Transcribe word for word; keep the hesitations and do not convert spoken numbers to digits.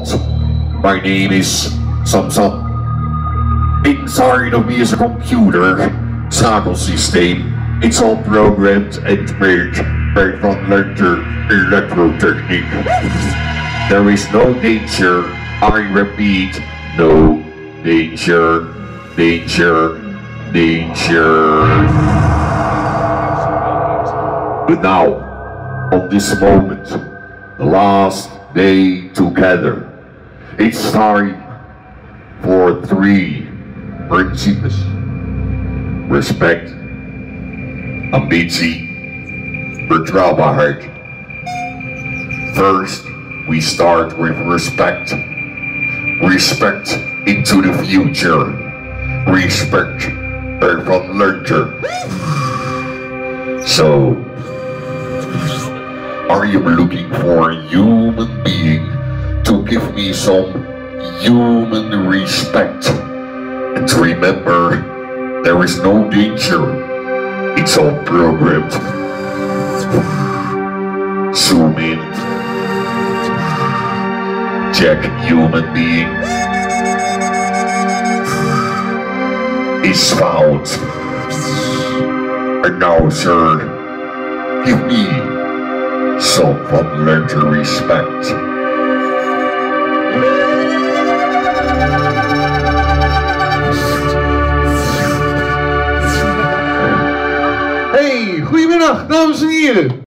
what? My name is Samsung. Inside of me is a computer cycle system. It's all programmed and made by van Lente electrotechnique. There is no danger, I repeat, no danger, danger, danger. But now, on this moment, the last day together, it's time for three principles: respect, ambitie, betrouwbaarheid. First, we start with respect. Respect into the future. Respect van Lente. So, I am looking for a human being to give me some human respect. And remember, there is no danger. It's all programmed. Zoom in. Check human being is found. And now, sir, give me some van Lente respect. Hey, goedemiddag dames en heren.